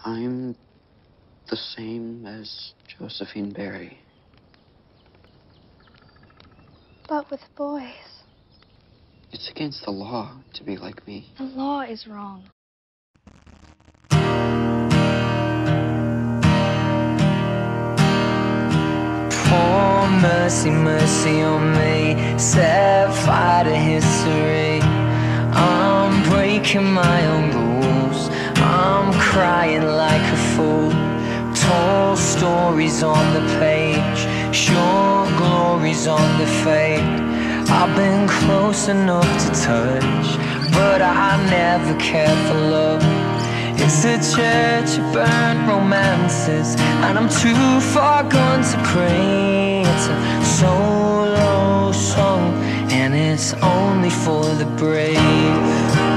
I'm the same as Josephine Barry. But with boys. It's against the law to be like me. The law is wrong. Pour mercy, mercy on me. Set fire to history. I'm breaking my own rules. I'm crying like a fool. Tall stories on the page, short glories on the fade. I've been close enough to touch, but I never cared for love. It's a church of burnt romances, and I'm too far gone to pray. It's a solo song, and it's only for the brave.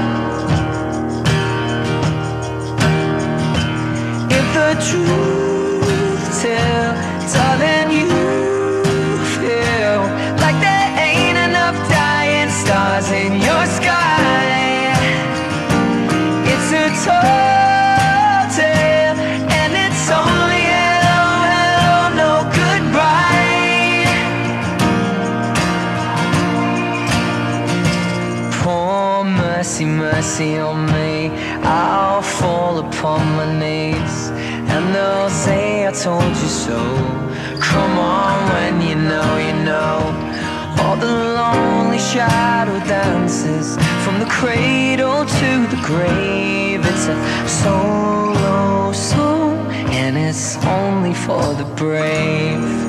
If the truth tell, darling, you feel like there ain't enough dying stars in your sky. It's a tall tale, and it's only hello, hello, no goodbye. Pour mercy, mercy on me. I'll fall upon my knees, and they'll say I told you so. Come on, when you know, you know. All the lonely shadow dances from the cradle to the grave. It's a solo song, and it's only for the brave.